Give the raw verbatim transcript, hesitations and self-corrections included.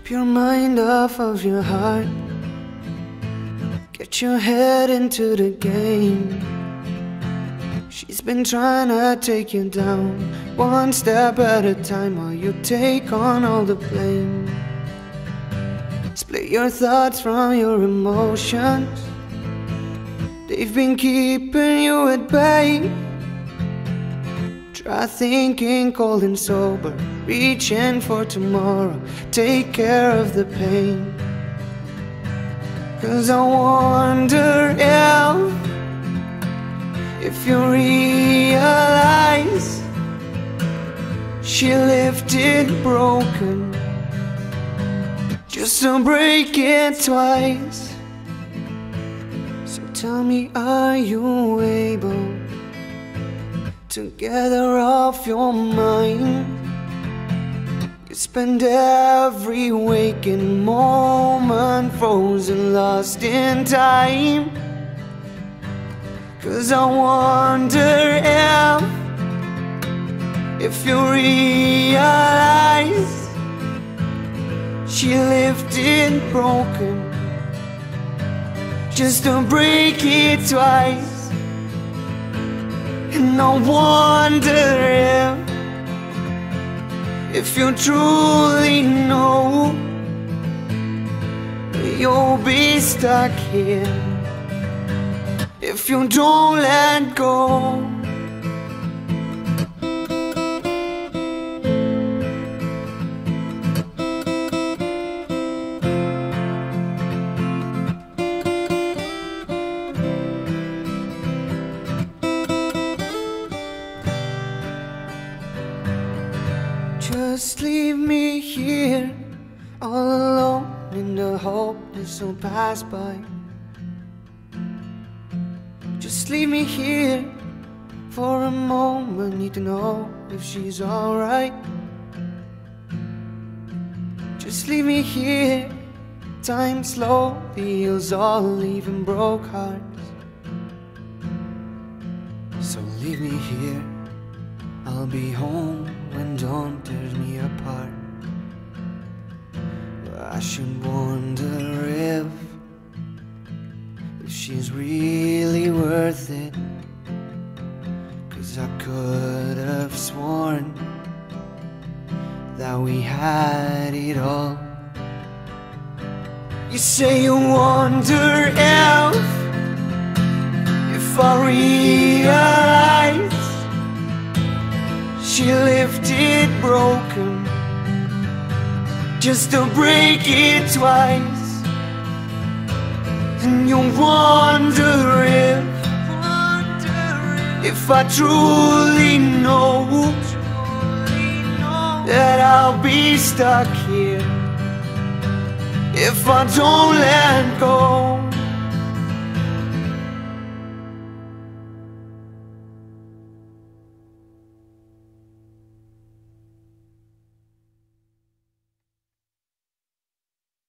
Keep your mind off of your heart. Get your head into the game. She's been trying to take you down, one step at a time, while you take on all the blame. Split your thoughts from your emotions. They've been keeping you at bay. Try thinking cold and sober, reaching for tomorrow. Take care of the pain. Cause I wonder if If you realize she left it broken just to break it twice. So tell me, are you able to gather off your mind? You spend every waking moment frozen, lost in time. Cause I wonder if If you realize she left it broken just to break it twice. And I wonder if If you truly know, you'll be stuck here if you don't let go. Just leave me here, all alone in the hope this will pass by. Just leave me here for a moment, need to know if she's alright. Just leave me here, time slowly heals all leaving broke hearts. So leave me here, I'll be home when dawn tears me apart. I should wonder if If she's really worth it. Cause I could have sworn that we had it all. You say you wonder if If I realize she left it broken just to break it twice. And you wonder if If I truly know that I'll be stuck here if I don't let go.